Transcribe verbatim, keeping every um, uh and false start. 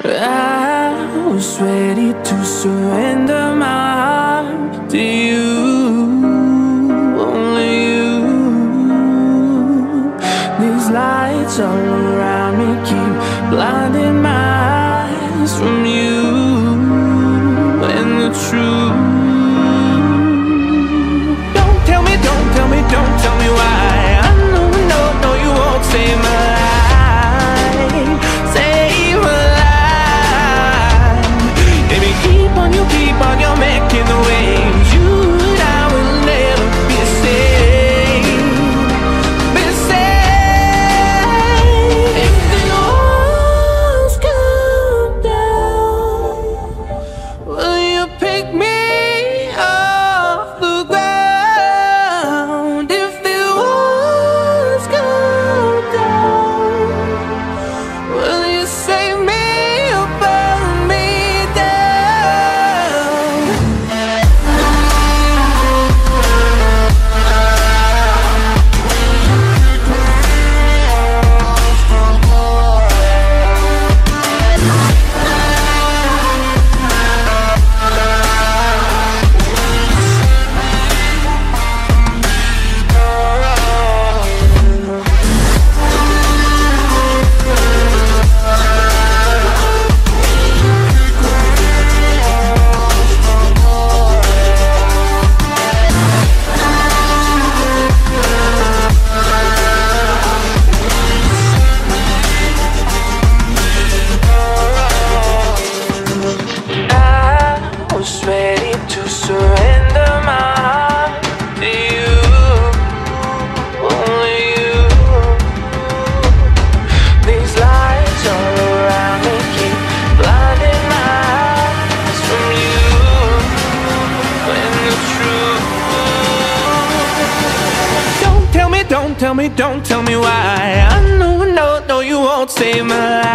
I was ready to surrender my heart to you, only you. These lights all around me keep blinding my eyes from you and the truth. Don't tell me, don't tell me, don't tell me why. I know, no, no, you won't save my life. Save my life. Baby, keep on, you keep on, you're making the waves. You and I will never be the same, be the same. If the walls come down, will you pick me off the ground? If the walls come down, will you save me or burn me down? I was ready to surrender my heart to you, only you. These lights all around me keep blinding my eyes from you and the truth. Don't tell me, don't tell me, don't tell me why. I know, no, no, you won't save my life.